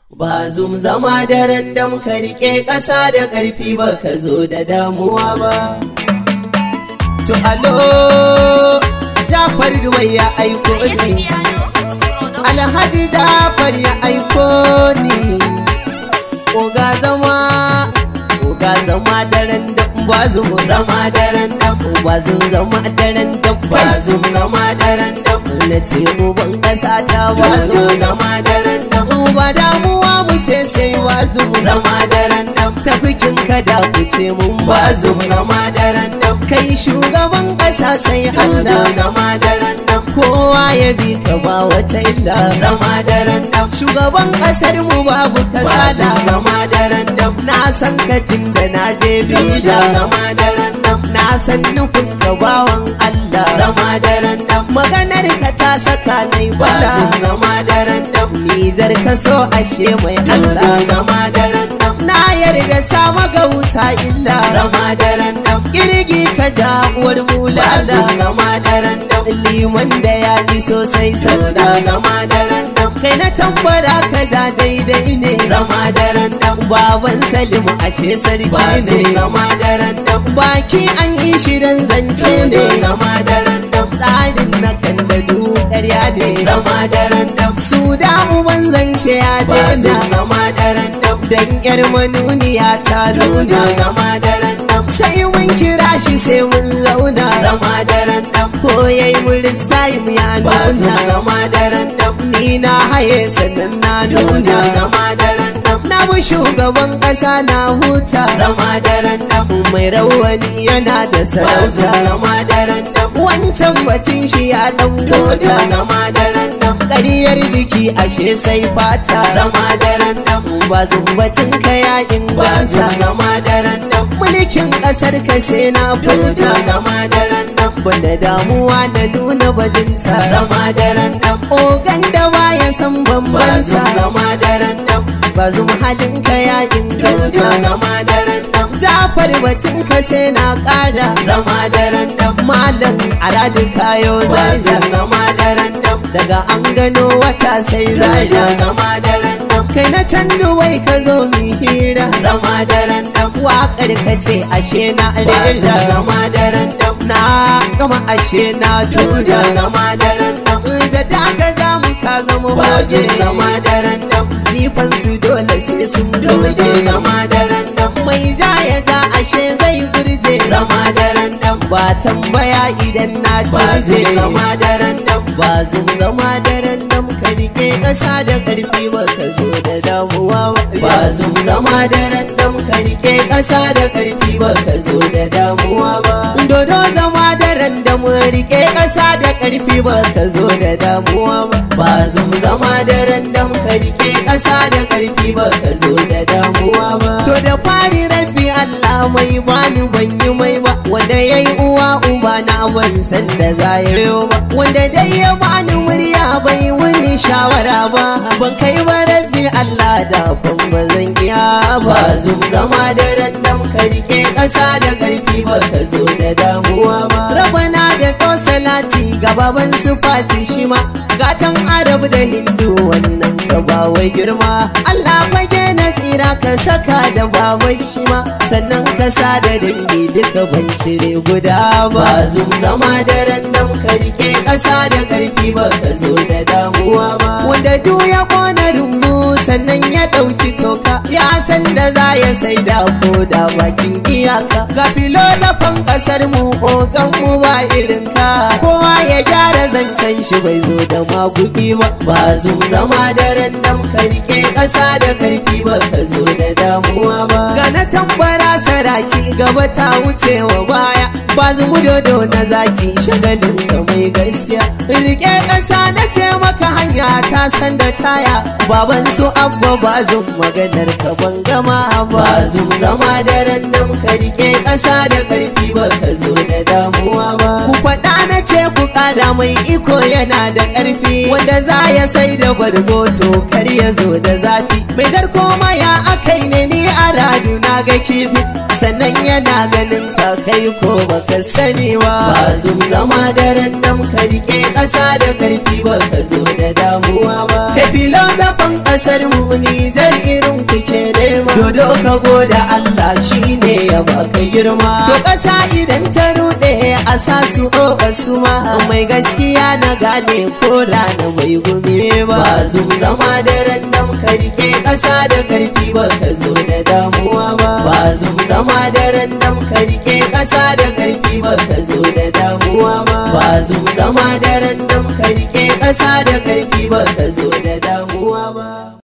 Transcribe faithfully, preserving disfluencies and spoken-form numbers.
Bazum zama daren dam ka rike ƙasa da ƙarfi ba ka zo da damuwa ba. To alo Jafar Dubai ya aiko ni, Alhaji Jafar ya aiko ni. Oga zama, oga zama daren dam, bazum zama daren dam, bazum zama daren dam, bazum zama daren dam. Na ce uban ƙasa ta bazum zama daren dam. Ba damuwa mu ce sai bazum zama daren dam. Tafikin kada ku ce mun bazum zama daren dam. Kai shugaban ƙasa sai Allah zama daren dam. Kowa ya bi ka ba wata illa zama daren dam. Shugaban ƙasar mu babu kasala zama daren dam. Na san katin da na je bila zama daren dam. Na san nufin ka bawan Allah zama daren dam. Maganar ka ta saka nai bala zama daren dam. Nizar ka so ashe mai Allah zama daren dam. Na yarda sa maga wuta illa zama daren dam. Kirgi ka ja uwar bulala zama daren dam. Liman da ya ji sosai sallah zama daren dam. Kai na tambara ka ja daidai ne zama daren dam. Baban Salim ashe sarki ne zama daren dam. Baki an yi shirin zance ne zama daren dam. Tsarin na kan da ƙarya ne zama daren dam. Su da uban zance ya daina zama daren dam. Dan yar manuniya ta nuna zama daren dam. Sai mun kira shi sai mun launa zama daren dam. Ko yayi mun time ya nuna zama daren dam. Ni na haye sannan na nuna zama daren dam. Na bu shugaban ƙasa na huta zama daren dam. Mai rawani yana da sarauta zama daren dam. Wancan batun shi ya dan gota zama daren dam. Ƙaryar jiki ashe sai fata zama daren dam. Bazum batun ka ya inganta zama daren dam. Mulkin ƙasar ka sai na furta zama daren dam. Banda damuwa na nuna bajinta zama daren dam. Ogan da baya san bambanta zama daren dam. Bazum halin ka ya inganta zama daren dam. Jafar batun ka sai na ƙara zama daren dam. Malam aradi kayo zaza zama daren dam. Daga an gano wata sai zaga zama daren dam. Kai na can Dubai ka zo mi hira zama daren dam. Waƙar ka ce ashe na rera zama daren dam. Na gama ashe na tura zama daren dam. Zada ka zamu ka zama hoje zama daren dam. Zifan su dole sai sun doge zama daren dam. Mai ja ya ja ashe zai burje zama daren dam. Ba tambaya idan na taje zama daren dam. Bazum zama daren dam. Ka rike ƙasa da ƙarfi ba ka zo da damuwa ba. Bazum zama daren dam. Ka rike ƙasa da ƙarfi ba ka zo da damuwa ba. Dodo zama daren dam. Rike ƙasa da ƙarfi ba ka zo da damuwa ba. Bazum zama daren dam. Ka rike ƙasa da ƙarfi ba ka zo da damuwa ba. To da fari rabbi Allah mai bani ban yi mai ba. Wanda yayi uwa uba na ban san da za ya yi ba. Wanda dai ya bani murya bai wani shawara ba. Ban kai ba rabbi Allah da fan ba zan iya ba. Bazum zama daren dam. Ka rike ƙasa da ƙarfi ba ka zo da damuwa ba. Rabana da to salati ga baban su fati shi ma. Gatan Arab da Hindu wannan ka ba wai girma. Allah fage na tsira ka saka da baban shi ma. Sannan ka sa da dangi duka ban cire guda ba. Bazum zama daren dam. Ka rike ƙasa da ƙarfi ba ka zo da damuwa ba. Wanda du ya kona rumbu sannan ya ɗauki toka. Ya san da za ya sai da ko da bakin iyaka. Ga filozofan ƙasar mu ogan mu ba irin ka. Kowa ya gyara zancen shi bai zo da magudi ba. Bazum zama daren dam. Ka rike ƙasa da ƙarfi ba ka zo da damuwa ba. Ga na tambara saraki gaba ta wuce wa baya. Bazum dodo na zaki shagalin ka mai gaskiya. Rike ƙasa na ce maka hanya ta san da taya. Baban su abba bazum maganar ka ban gama ba. Bazum zama daren dam. Ka rike ƙasa da ƙarfi ba ka zo da damuwa ba. Ku faɗa na ce ku ƙara mai iko yana da ƙarfi. Wanda za ya sai da bargo to kar ya zo da zafi. Mai jar koma ya akai ne ni a radu na ga kifi sannan yana ganin ka kai ko baka sani ba. Bazum zama daren dam ka rike ƙasa da ƙarfi baka zo da damuwa ba. Ka filo zafin ƙasar mu Nijar irin kuke nema, dodo ka goda Allah shine ya baka girma. To ƙasa idan ta ruɗe a sa su o su ma mai gaskiya na gane ko rana bai gume ba. Bazum zama daren dam ka rike ƙasa da ƙarfi baka zo da damuwa ba. Bazum zama daren dam ka rike ƙasa da ƙarfi baka zo da damuwa ba. Bazum zama daren dam ka rike ƙasa da ƙarfi baka zo da damuwa ba.